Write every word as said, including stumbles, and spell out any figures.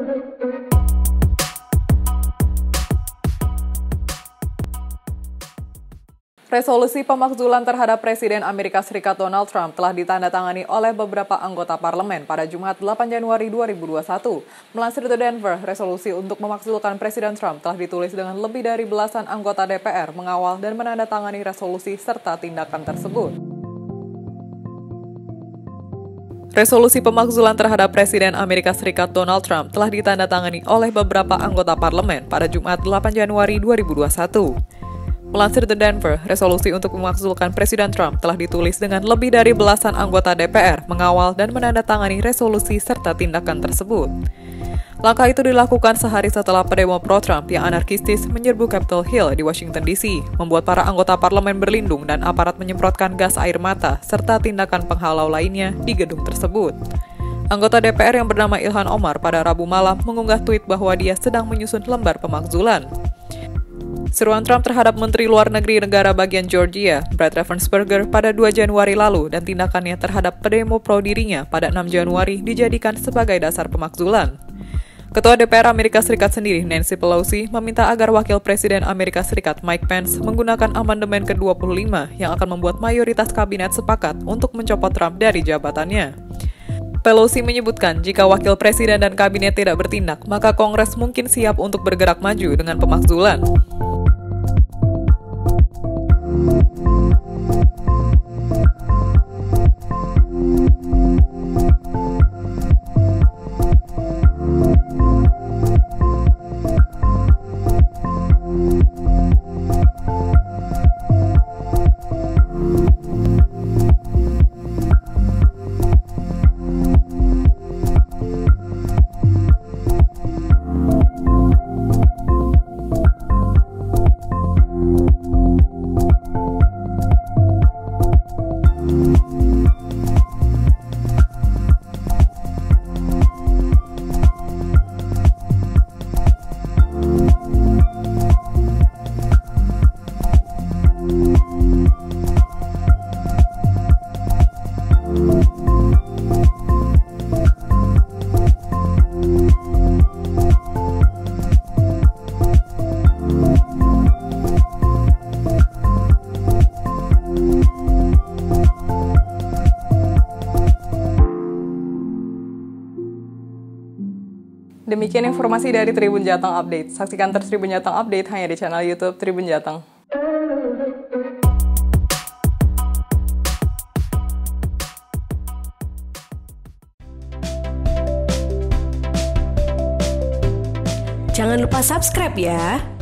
Resolusi pemakzulan terhadap Presiden Amerika Serikat Donald Trump telah ditandatangani oleh beberapa anggota parlemen pada Jumat delapan Januari dua ribu dua puluh satu. Melansir The Denver, resolusi untuk memakzulkan Presiden Trump telah ditulis dengan lebih dari belasan anggota D P R mengawal dan menandatangani resolusi serta tindakan tersebut. Resolusi pemakzulan terhadap Presiden Amerika Serikat Donald Trump telah ditandatangani oleh beberapa anggota parlemen pada Jumat delapan Januari dua ribu dua puluh satu. Melansir The Denver, resolusi untuk memakzulkan Presiden Trump telah ditulis dengan lebih dari belasan anggota D P R mengawal dan menandatangani resolusi serta tindakan tersebut. Langkah itu dilakukan sehari setelah pendemo pro-Trump yang anarkistis menyerbu Capitol Hill di Washington D C, membuat para anggota parlemen berlindung dan aparat menyemprotkan gas air mata serta tindakan penghalau lainnya di gedung tersebut. Anggota D P R yang bernama Ilhan Omar pada Rabu malam mengunggah tweet bahwa dia sedang menyusun lembar pemakzulan. Seruan Trump terhadap Menteri Luar Negeri negara bagian Georgia, Brad Raffensperger, pada dua Januari lalu dan tindakannya terhadap pendemo pro dirinya pada enam Januari dijadikan sebagai dasar pemakzulan. Ketua D P R Amerika Serikat sendiri, Nancy Pelosi, meminta agar Wakil Presiden Amerika Serikat Mike Pence menggunakan amandemen ke dua puluh lima yang akan membuat mayoritas kabinet sepakat untuk mencopot Trump dari jabatannya. Pelosi menyebutkan jika Wakil Presiden dan kabinet tidak bertindak, maka Kongres mungkin siap untuk bergerak maju dengan pemakzulan. Demikian informasi dari Tribun Jateng Update. Saksikan terus Tribun Jateng Update hanya di channel YouTube Tribun Jateng. Jangan lupa subscribe ya.